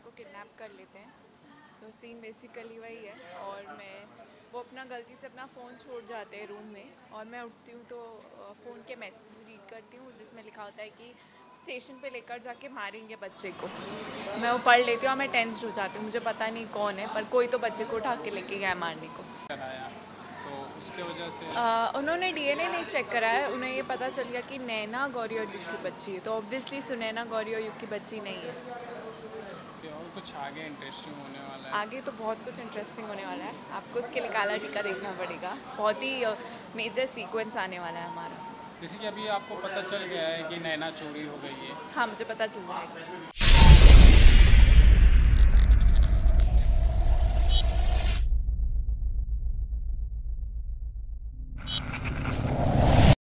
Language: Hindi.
को किडनैप कर लेते हैं। तो सीन बेसिकली वही है और वो अपना गलती से अपना फ़ोन छोड़ जाते हैं रूम में और मैं उठती हूँ तो फ़ोन के मैसेज रीड करती हूँ जिसमें लिखा होता है कि स्टेशन पे लेकर जाके मारेंगे बच्चे को। मैं वो पढ़ लेती हूँ और मैं टेंस्ड हो जाती हूँ, मुझे पता नहीं कौन है पर कोई तो बच्चे को उठा के लेके गया मारने को। कराया तो उसके वजह से उन्होंने डीएनए नहीं चेक कराया, उन्हें ये पता चल गया कि नैना गौरी और युग की बच्ची है, तो ऑब्वियसली सुनैना गौरी और युग की बच्ची नहीं है। कि और कुछ आगे इंटरेस्टिंग होने वाला है। आगे तो बहुत कुछ इंटरेस्टिंग होने वाला है, आपको उसके लिए काला टीका देखना पड़ेगा। बहुत ही मेजर सीक्वेंस आने वाला है हमारा। जैसे कि अभी आपको पता चल गया है कि नैना चोरी हो गई है। हाँ, मुझे पता चल जाएगा।